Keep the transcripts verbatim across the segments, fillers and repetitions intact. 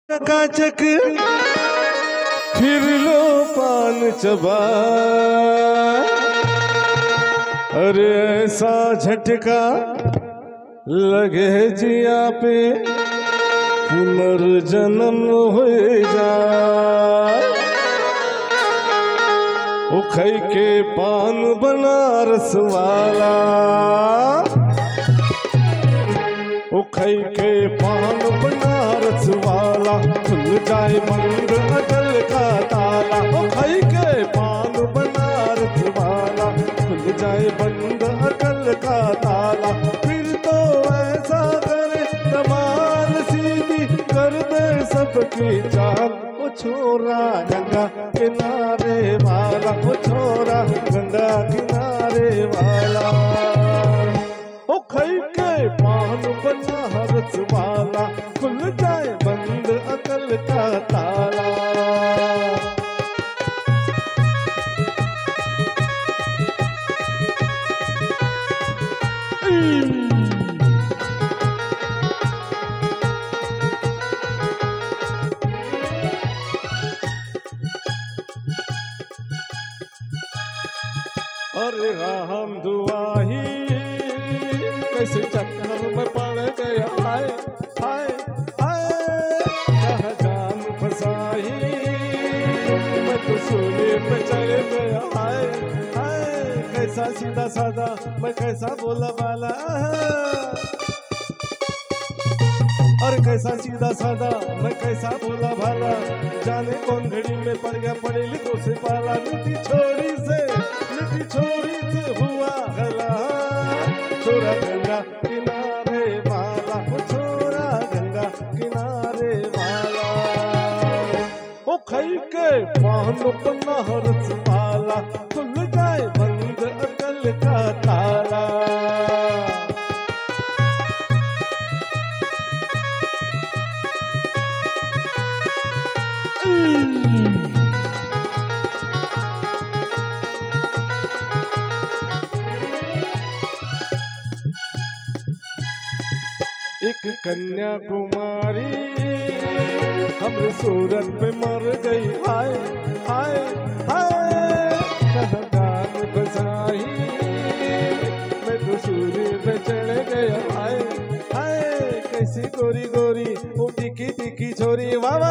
चकाचक फिर लो पान चबा, अरे ऐसा झटका लगे जिया पे पुनर्जन्म हो जाए। ओ खई के पान बनारस वाला, ओ खई के पान बनारस वाला, खुल जाए बंद अकल का ताला। ओ खई के पान बनारस वाला, खुल जाए बंद अकल का ताला। फिर तो ऐसा करे कमाल सीधी कर दे सबकी चाल। ओ छोरा गंगा किनारे वाला, ओ छोरा गंगा किनारे वाला। ओ खई के पान बनारस वाला, खुल जाए बंद अकल का ताला। अरे राम दुआही कैसे चक्कर में पड़ गया, हाय हाय हाय कहाँ जान फसाई मैं तो सोने पे चढ़ गया। हाय हाय कैसा सीधा साधा मैं कैसा बोला वाला, और कैसा सीधा साधा मैं कैसा बोला भाला। जाने कौन घड़ी में पड़ गया पड़े लिखो से पाला। मिट्टी छोड़ी से मिट्टी छोड़ी से हुआ गला, छोरा गंगा किनारे वाला, ओ छोरा गंगा किनारे वाला। ओ खई के पान बनारस वाला, खुल जाए बंद अकल का ताला। एक कन्याकुमारी हमरे सूरत पे मर गई। हाय हाय हाय कहाँ जान बसाई मैं तो सूर्य पे चढ़ गया। हाय हाय कैसी गोरी गोरी वो टिकी टिकी छोरी वावा,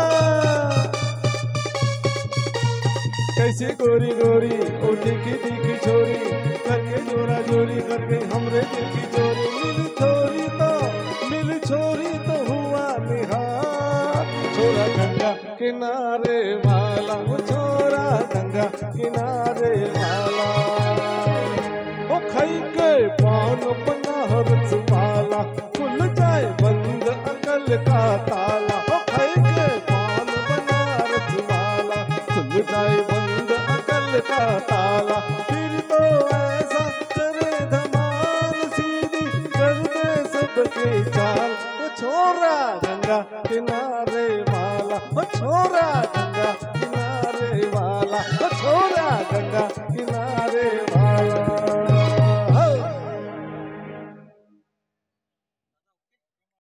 कैसी गोरी गोरी वो टिकी टिकी छोरी करके जोरा जोरी करके हमरे दिल की चोरी। मिली छोरी तो मिली छोरी तो हुआ निहार, छोरा गंगा किनारे वाला, वो छोरा गंगा किनारे वाला। ओ खई के पान बनारस वाला, खुल जाए बंद अकल का ताला। ओ खई के पान बनारस वाला, खुल जाए बंद अकल का ताला। फिर तो ऐसा करे धमाल सीधी कर दे सबके चाल। ओ छोरा गंगा किनारे वाला, ओ छोरा गंगा किनारे वाला, ओ छोरा गंगा किनारे